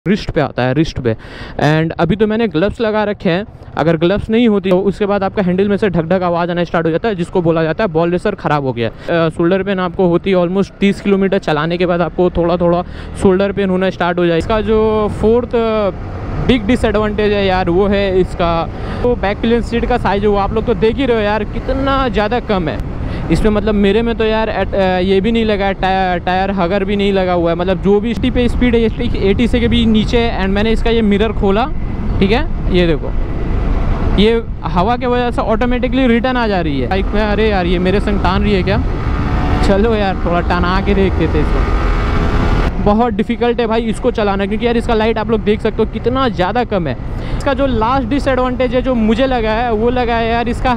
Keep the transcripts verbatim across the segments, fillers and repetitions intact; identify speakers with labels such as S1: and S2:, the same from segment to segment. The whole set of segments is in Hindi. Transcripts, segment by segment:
S1: रिस्ट पे आता है, रिस्ट पे। एंड अभी तो मैंने ग्लव्स लगा रखे हैं, अगर ग्लव्स नहीं होती तो उसके बाद आपका हैंडल में से ढक ढक आवाज़ आना स्टार्ट हो जाता है, जिसको बोला जाता है बॉल रेसर ख़राब हो गया। शोल्डर पेन आपको होती है ऑलमोस्ट तीस किलोमीटर चलाने के बाद आपको थोड़ा थोड़ा शोल्डर पेन होना स्टार्ट हो जाए। इसका जो फोर्थ बिग डिसएडवांटेज है यार वो है इसका तो बैक पिलियन सीट का साइज है, वो आप लोग तो देख ही रहे हो यार कितना ज़्यादा कम है इसमें। मतलब मेरे में तो यार ये भी नहीं लगा है, टायर टायर हगर भी नहीं लगा हुआ है। मतलब जो भी पे स्पीड है एटी से के भी नीचे है। एंड मैंने इसका ये मिरर खोला, ठीक है, ये देखो ये हवा के वजह से ऑटोमेटिकली रिटर्न आ जा रही है बाइक में। अरे यार ये मेरे संग टान रही है क्या? चलो यार थोड़ा टना के देखते थे इसको। बहुत डिफ़िकल्ट है भाई इसको चलाना, क्योंकि यार इसका लाइट आप लोग देख सकते हो कितना ज़्यादा कम है। इसका जो लास्ट डिसएडवांटेज है जो मुझे लगा है वो लगा है यार इसका।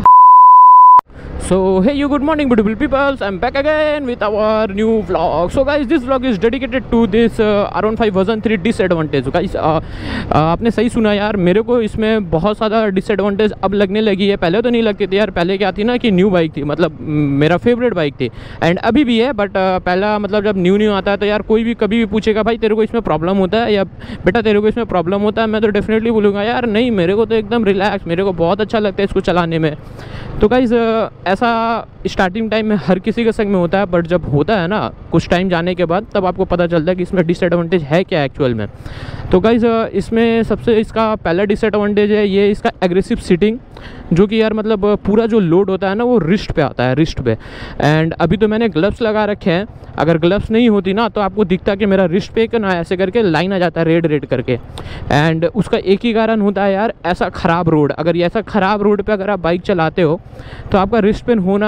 S1: So hey you, good morning beautiful peoples, I'm back again with our new vlog. So guys, this vlog is dedicated to this uh, R one five version three disadvantage. guys uh, uh, आपने सही सुना यार, मेरे को इसमें बहुत ज़्यादा डिसएडवांटेज अब लगने लगी है। पहले तो नहीं लगती थी यार, पहले क्या थी ना कि न्यू बाइक थी, मतलब मेरा फेवरेट बाइक थी एंड अभी भी है। बट uh, पहला मतलब जब न्यू न्यू आता है तो यार कोई भी कभी भी पूछेगा भाई तेरे को इसमें प्रॉब्लम होता है या बेटा तेरे को इसमें प्रॉब्लम होता है, मैं तो डेफिनेटली बोलूँगा यार नहीं, मेरे को तो एकदम रिलैक्स, मेरे को बहुत अच्छा लगता है इसको चलाने में। तो गाइज़ ऐसा स्टार्टिंग टाइम में हर किसी के संग में होता है, बट जब होता है ना कुछ टाइम जाने के बाद तब आपको पता चलता है कि इसमें डिसएडवांटेज है क्या एक्चुअल में। तो गाइज़ इसमें सबसे इसका पहला डिसएडवांटेज है ये इसका एग्रेसिव सीटिंग, जो कि यार मतलब पूरा जो लोड होता है ना वो रिस्ट पे आता है, रिस्ट पे। एंड अभी तो मैंने ग्लव्स लगा रखे हैं, अगर ग्लव्स नहीं होती ना तो आपको दिखता कि मेरा रिस्ट पे ना ऐसे करके लाइन आ जाता है रेड रेड करके। एंड उसका एक ही कारण होता है यार ऐसा ख़राब रोड। अगर ये ऐसा ख़राब रोड पे अगर आप बाइक चलाते हो तो आपका रिस्ट पेन होना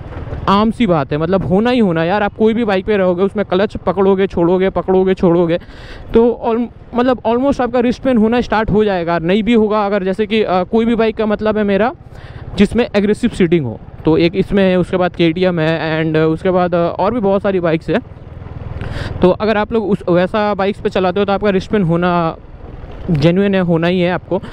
S1: आम सी बात है, मतलब होना ही होना यार। आप कोई भी बाइक पे रहोगे उसमें क्लच पकड़ोगे छोड़ोगे पकड़ोगे छोड़ोगे तो ऑल मतलब ऑलमोस्ट आपका रिस्ट पेन होना स्टार्ट हो जाएगा। नहीं भी होगा अगर जैसे कि आ, कोई भी बाइक का मतलब है मेरा जिसमें एग्रेसिव सीटिंग हो, तो एक इसमें है, उसके बाद के टी एम है एंड उसके बाद और भी बहुत सारी बाइक्स है। तो अगर आप लोग उस वैसा बाइक्स पे चलाते हो तो आपका रिस्ट पेन होना जेन्युइन है, होना ही है आपको।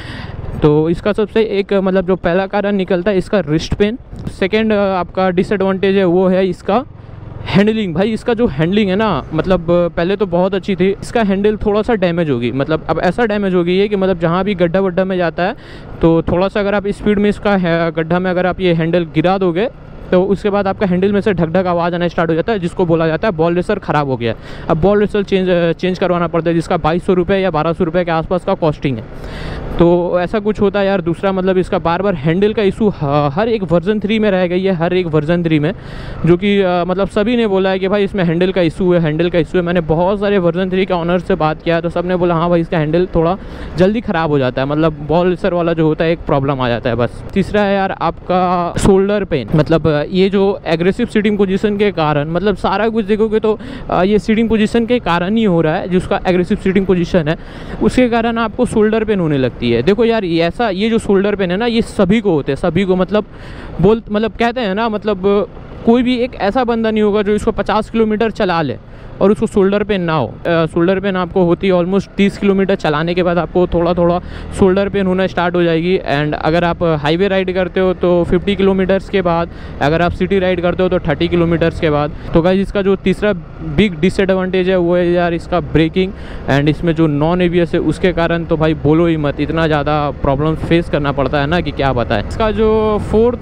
S1: तो इसका सबसे एक मतलब जो पहला कारण निकलता है इसका रिस्ट पेन। सेकेंड आपका डिसएडवांटेज है वो है इसका हैंडलिंग। भाई इसका जो हैंडलिंग है ना, मतलब पहले तो बहुत अच्छी थी, इसका हैंडल थोड़ा सा डैमेज होगी। मतलब अब ऐसा डैमेज हो गई है कि मतलब जहाँ भी गड्ढा वड्ढा में जाता है तो थोड़ा सा अगर आप स्पीड में इसका गड्ढा में अगर आप ये हैंडल गिरा दोगे तो उसके बाद आपका हैंडल में से ढक ढक आवाज़ आना स्टार्ट हो जाता है, जिसको बोला जाता है बॉल रेसर ख़राब हो गया। अब बॉल रेसर चेंज चेंज करवाना पड़ता है, जिसका बाईस सौ रुपये या बारह सौ रुपये के आसपास का कॉस्टिंग है। तो ऐसा कुछ होता है यार। दूसरा मतलब इसका बार बार हैंडल का इशू हर एक वर्जन थ्री में रह गई है, हर एक वर्जन थ्री में, जो कि मतलब सभी ने बोला है कि भाई इसमें हैंडल का इशू है, हैंडल का इशू है। मैंने बहुत सारे वर्जन थ्री के ऑनर से बात किया तो सब ने बोला हाँ भाई इसका हैंडल थोड़ा जल्दी ख़राब हो जाता है, मतलब बॉल रेसर वाला जो होता है एक प्रॉब्लम आ जाता है बस। तीसरा है यार आपका शोल्डर पेन। मतलब ये जो एग्रेसिव सीटिंग पोजीशन के कारण, मतलब सारा कुछ देखोगे तो ये सीटिंग पोजीशन के कारण ही हो रहा है, जिसका एग्रेसिव सीटिंग पोजीशन है उसके कारण आपको शोल्डर पेन होने लगती है। देखो यार ये ऐसा ये जो शोल्डर पेन है ना ये सभी को होते हैं, सभी को। मतलब बोल मतलब कहते हैं ना, मतलब कोई भी एक ऐसा बंदा नहीं होगा जो इसको पचास किलोमीटर चला ले और उसको शोल्डर पेन ना हो। शोल्डर पेन आपको होती है ऑलमोस्ट तीस किलोमीटर चलाने के बाद आपको थोड़ा थोड़ा शोल्डर पेन होना स्टार्ट हो जाएगी। एंड अगर आप हाईवे राइड करते हो तो फिफ्टी किलोमीटर्स के बाद, अगर आप सिटी राइड करते हो तो थर्टी किलोमीटर्स के बाद। तो गाइस इसका जो तीसरा बिग डिसएडवांटेज है वो है यार इसका ब्रेकिंग। एंड इसमें जो नॉन एबीएस है उसके कारण तो भाई बोलो ही मत, इतना ज़्यादा प्रॉब्लम फेस करना पड़ता है ना कि क्या बताएं। इसका जो फोर्थ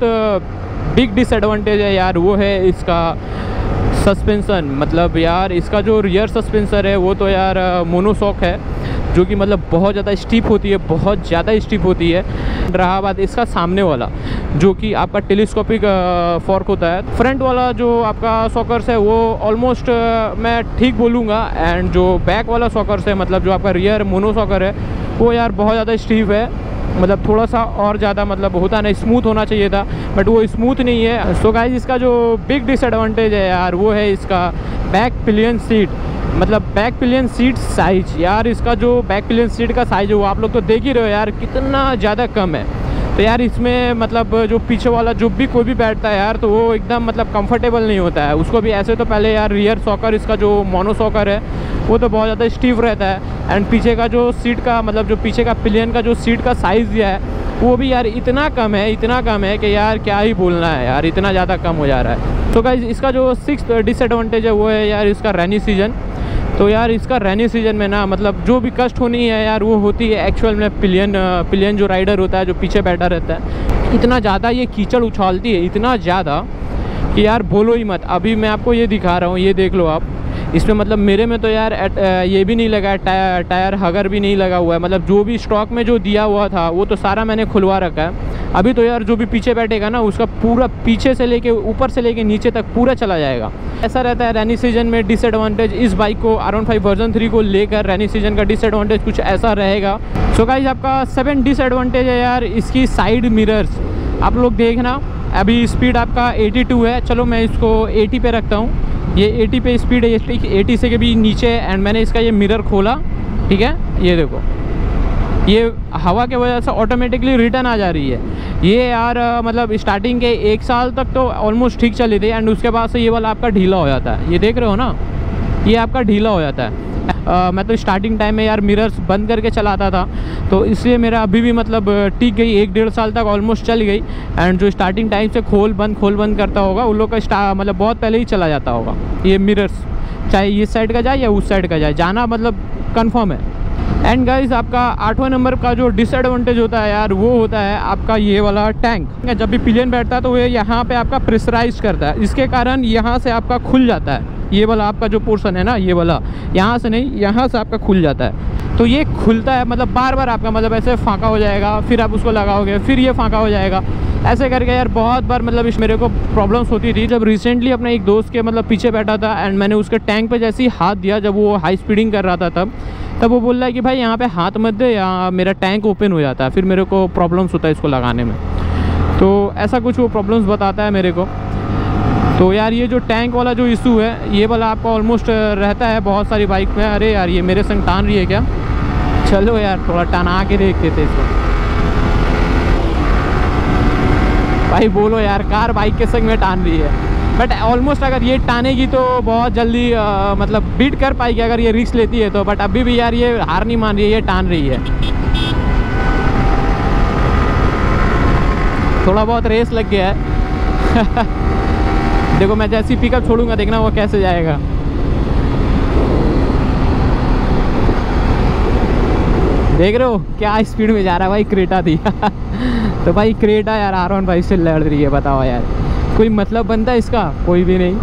S1: बिग डिसएडवांटेज है यार वो है इसका सस्पेंसन। मतलब यार इसका जो रियर सस्पेंसर है वो तो यार मोनोशॉक है, जो कि मतलब बहुत ज़्यादा स्टीप होती है, बहुत ज़्यादा स्टीप होती है। रहा बात इसका सामने वाला जो कि आपका टेलीस्कोपिक फॉर्क होता है, फ्रंट वाला जो आपका सॉकर्स है वो ऑलमोस्ट मैं ठीक बोलूँगा। एंड जो बैक वाला सॉकर्स है, मतलब जो आपका रियर मोनोशॉकर है वो यार बहुत ज़्यादा स्टीप है, मतलब थोड़ा सा और ज़्यादा मतलब होता ना स्मूथ होना चाहिए था, बट वो स्मूथ नहीं है। सो गाइस इसका जो बिग डिसएडवांटेज है यार वो है इसका बैक पिलियन सीट। मतलब बैक पिलियन सीट साइज, यार इसका जो बैक पिलियन सीट का साइज है वो आप लोग तो देख ही रहे हो यार कितना ज़्यादा कम है। तो यार इसमें मतलब जो पीछे वाला जो भी कोई भी बैठता है यार तो वो एकदम मतलब कंफर्टेबल नहीं होता है उसको भी। ऐसे तो पहले यार रियर सॉकर इसका जो मोनो सॉकर है वो तो बहुत ज़्यादा स्टीफ रहता है। एंड पीछे का जो सीट का मतलब जो पीछे का पिलियन का जो सीट का साइज़ दिया है वो भी यार इतना कम है, इतना कम है कि यार क्या ही बोलना है यार, इतना ज़्यादा कम हो जा रहा है। तो गाइस इसका जो सिक्स्थ डिसएडवांटेज है वो है यार इसका रेनी सीजन। तो यार इसका रेनी सीजन में ना मतलब जो भी कष्ट होनी है यार वो होती है एक्चुअल में पिलियन पिलियन जो राइडर होता है जो पीछे बैठा रहता है। इतना ज़्यादा ये कीचड़ उछालती है, इतना ज़्यादा कि यार बोलो ही मत। अभी मैं आपको ये दिखा रहा हूँ, ये देख लो आप। इसमें मतलब मेरे में तो यार ये भी नहीं लगा है, टायर टायर हगर भी नहीं लगा हुआ है। मतलब जो भी स्टॉक में जो दिया हुआ था वो तो सारा मैंने खुलवा रखा है। अभी तो यार जो भी पीछे बैठेगा ना उसका पूरा पीछे से लेके ऊपर से लेके नीचे तक पूरा चला जाएगा। ऐसा रहता है रेनी सीजन में डिसएडवांटेज इस बाइक को R one five version three को लेकर। रेनी सीजन का डिसएडवांटेज कुछ ऐसा रहेगा। सो गाइस आपका सेवन डिसएडवांटेज है यार इसकी साइड मिरर्स। आप लोग देखना, अभी स्पीड आपका बयासी है, चलो मैं इसको अस्सी पे रखता हूँ। ये अस्सी पे स्पीड है, अस्सी से के भी नीचे। एंड मैंने इसका ये मिरर खोला, ठीक है, ये देखो, ये हवा के वजह से ऑटोमेटिकली रिटर्न आ जा रही है। ये यार मतलब स्टार्टिंग के एक साल तक तो ऑलमोस्ट ठीक चली थी एंड उसके बाद से ये वाला आपका ढीला हो जाता है। ये देख रहे हो ना, ये आपका ढीला हो जाता है। Uh, मैं तो स्टार्टिंग टाइम में यार मिरर्स बंद करके चलाता था, तो इसलिए मेरा अभी भी मतलब टिक गई, एक डेढ़ साल तक ऑलमोस्ट चल गई। एंड जो स्टार्टिंग टाइम से खोल बंद खोल बंद करता होगा उन लोग का स्टा मतलब बहुत पहले ही चला जाता होगा ये मिरर्स, चाहे इस साइड का जाए या उस साइड का जाए, जाना मतलब कंफर्म है। एंड गाइस आपका आठवां नंबर का जो डिसएडवांटेज होता है यार वो होता है आपका ये वाला टैंक। जब भी पिलियन बैठता है तो ये यहाँ पे आपका प्रेशराइज करता है, इसके कारण यहाँ से आपका खुल जाता है। ये वाला आपका जो पोर्शन है ना, ये वाला यहाँ से नहीं, यहाँ से आपका खुल जाता है। तो ये खुलता है मतलब बार बार आपका मतलब ऐसे फाँका हो जाएगा, फिर आप उसको लगाओगे, फिर ये फाँका हो जाएगा, ऐसे करके यार बहुत बार मतलब इस मेरे को प्रॉब्लम्स होती थी। जब रिसेंटली अपने एक दोस्त के मतलब पीछे बैठा था एंड मैंने उसके टैंक पे जैसे ही हाथ दिया, जब वो हाई स्पीडिंग कर रहा था तब तब वो बोल रहा है कि भाई यहाँ पे हाथ मत दे, या मेरा टैंक ओपन हो जाता है, फिर मेरे को प्रॉब्लम्स होता है इसको लगाने में। तो ऐसा कुछ वो प्रॉब्लम्स बताता है मेरे को। तो यार ये जो टैंक वाला जो इशू है ये वाला आपका ऑलमोस्ट रहता है बहुत सारी बाइक में। अरे यार ये मेरे संग टान रही है क्या? चलो यार थोड़ा टना के देखते थे इसको। भाई बोलो यार, कार बाइक के संग में टान रही है, बट ऑलमोस्ट अगर ये टानेगी तो बहुत जल्दी आ, मतलब बीट कर पाएगी अगर ये रिस्क लेती है तो। बट अभी भी यार ये हार नहीं मान रही है, ये टान रही है। थोड़ा बहुत रेस लग गया है। देखो मैं जैसी पिकअप छोड़ूंगा देखना वो कैसे जाएगा। देख रहे हो क्या स्पीड में जा रहा है भाई, क्रेटा थी। तो भाई क्रेटा यार आर वन फाइव से लड़ रही है, बताओ यार कोई मतलब बनता है इसका? कोई भी नहीं।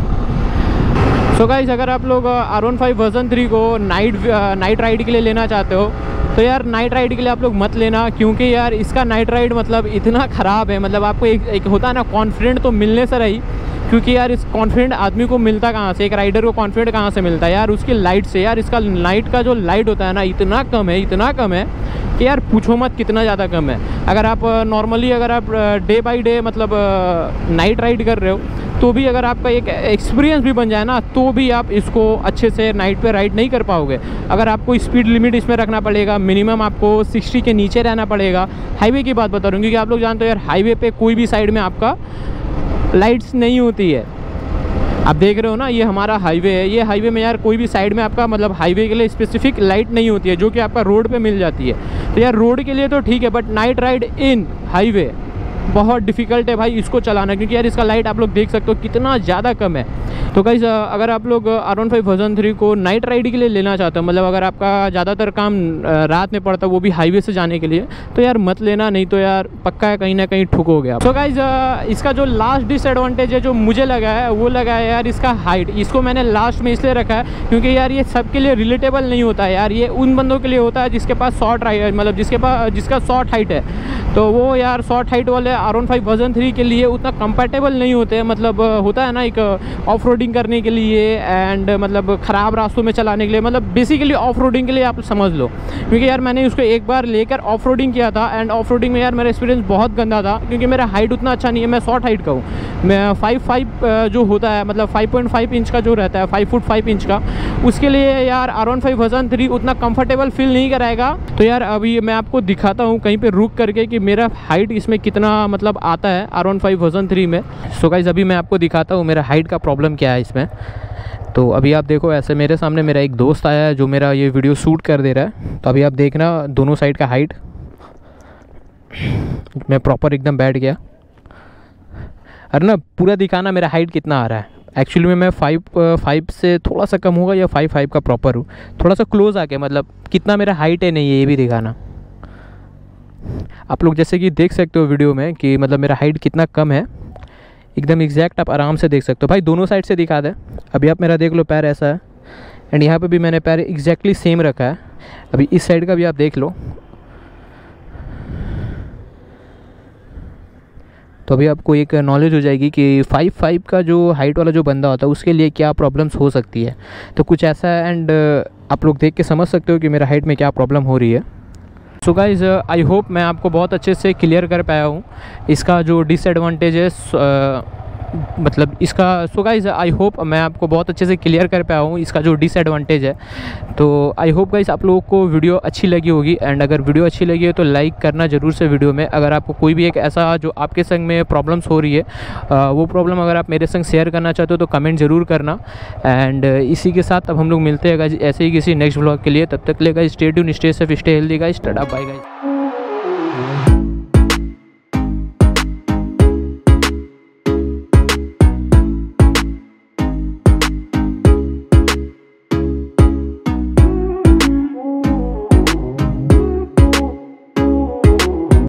S1: सो गाइस अगर आप लोग R one five version three को नाइट नाइट राइड के लिए लेना चाहते हो तो यार नाइट राइड के लिए आप लोग मत लेना, क्योंकि यार इसका नाइट राइड मतलब इतना ख़राब है। मतलब आपको एक, एक होता है ना कॉन्फिडेंट तो मिलने से रही, क्योंकि यार इस कॉन्फिडेंट आदमी को मिलता कहाँ से, एक राइडर को कॉन्फिडेंट कहाँ से मिलता है यार? उसकी लाइट से। यार इसका नाइट का जो लाइट होता है ना इतना कम है, इतना कम है कि यार पूछो मत कितना ज़्यादा कम है। अगर आप नॉर्मली अगर आप डे बाई डे मतलब नाइट राइड कर रहे हो तो भी अगर आपका एक एक्सपीरियंस भी बन जाए ना तो भी आप इसको अच्छे से नाइट पे राइड नहीं कर पाओगे। अगर आपको स्पीड लिमिट इसमें रखना पड़ेगा, मिनिमम आपको साठ के नीचे रहना पड़ेगा। हाईवे की बात बता रहा हूँ क्योंकि आप लोग जानते हो यार हाईवे पे कोई भी साइड में आपका लाइट्स नहीं होती है। आप देख रहे हो ना ये हमारा हाईवे है, ये हाईवे में यार कोई भी साइड में आपका मतलब हाईवे के लिए स्पेसिफिक लाइट नहीं होती है जो कि आपका रोड पे मिल जाती है। तो यार रोड के लिए तो ठीक है, but night ride in highway बहुत डिफ़िकल्ट है भाई इसको चलाना, क्योंकि यार इसका लाइट आप लोग देख सकते हो कितना ज़्यादा कम है। तो गाइस अगर आप लोग R one five version three को नाइट राइड के लिए लेना चाहते हो, मतलब अगर आपका ज़्यादातर काम रात में पड़ता है वो भी हाईवे से जाने के लिए, तो यार मत लेना, नहीं तो यार पक्का है कहीं ना कहीं ठुकोगे आप। तो गाइस इसका जो लास्ट डिसएडवांटेज है जो मुझे लगा है वो लगा है यार इसका हाइट। इसको मैंने लास्ट में इसलिए रखा है क्योंकि यार ये सबके लिए रिलेटेबल नहीं होता है यार। ये उन बंदों के लिए होता है जिसके पास शॉर्ट हाइट, मतलब जिसके पास जिसका शॉर्ट हाइट है, तो वो यार शॉर्ट हाइट वाले R one five version three के लिए उतना कंफर्टेबल नहीं होते हैं। मतलब होता है ना एक ऑफ रोडिंग करने के लिए एंड मतलब ख़राब रास्तों में चलाने के लिए, मतलब बेसिकली ऑफ रोडिंग के लिए आप समझ लो। क्योंकि यार मैंने उसको एक बार लेकर ऑफ रोडिंग किया था एंड ऑफ रोडिंग में यार मेरा एक्सपीरियंस बहुत गंदा था, क्योंकि मेरा हाइट उतना अच्छा नहीं है, मैं शॉर्ट हाइट का हूँ। मैं फाइव फाइव जो होता है मतलब फाइव पॉइंट फाइव इंच का जो रहता है, फाइव फुट फाइव इंच का, उसके लिए यार R one five version three उतना कंफर्टेबल फील नहीं कराएगा। तो यार अभी मैं आपको दिखाता हूँ कहीं पे रुक करके कि मेरा हाइट इसमें कितना मतलब आता है R one five version three में। सो गाइस अभी मैं आपको दिखाता हूँ मेरा हाइट का प्रॉब्लम क्या है इसमें। तो अभी आप देखो ऐसे मेरे सामने मेरा एक दोस्त आया है जो मेरा ये वीडियो शूट कर दे रहा है। तो अभी आप देखना दोनों साइड का हाइट, मैं प्रॉपर एकदम बैठ गया। अरे ना पूरा दिखाना मेरा हाइट कितना आ रहा है। एक्चुअली में मैं फाइव फाइव से थोड़ा सा कम होगा या फाइव फाइव का प्रॉपर हूँ। थोड़ा सा क्लोज आके मतलब कितना मेरा हाइट है नहीं है ये भी दिखाना। आप लोग जैसे कि देख सकते हो वीडियो में कि मतलब मेरा हाइट कितना कम है, एकदम एग्जैक्ट आप आराम से देख सकते हो। भाई दोनों साइड से दिखा दें। अभी आप मेरा देख लो पैर ऐसा है, एंड यहाँ पे भी मैंने पैर एग्जैक्टली सेम रखा है। अभी इस साइड का भी आप देख लो। तो अभी आपको एक नॉलेज हो जाएगी कि फाइव फाइव का जो हाइट वाला जो बंदा होता है उसके लिए क्या प्रॉब्लम्स हो सकती है। तो कुछ ऐसा है, एंड आप लोग देख के समझ सकते हो कि मेरा हाइट में क्या प्रॉब्लम हो रही है। सो गाइज़ आई होप मैं आपको बहुत अच्छे से क्लियर कर पाया हूँ इसका जो डिसएडवांटेज है, uh, मतलब इसका। सो गाइज़ आई होप मैं आपको बहुत अच्छे से क्लियर कर पाया हूँ इसका जो डिसएडवांटेज है। तो आई होप गाइज़ आप लोगों को वीडियो अच्छी लगी होगी, एंड अगर वीडियो अच्छी लगी है तो लाइक करना ज़रूर से वीडियो में। अगर आपको कोई भी एक ऐसा जो आपके संग में प्रॉब्लम्स हो रही है आ, वो प्रॉब्लम अगर आप मेरे संग शेयर करना चाहते हो तो कमेंट ज़रूर करना। एंड इसी के साथ अब हम लोग मिलते हैं गाइज़ ऐसे ही किसी नेक्स्ट ब्लॉग के लिए। तब तक ले guys stay tuned, stay safe, stay healthy guys, tata bye guys.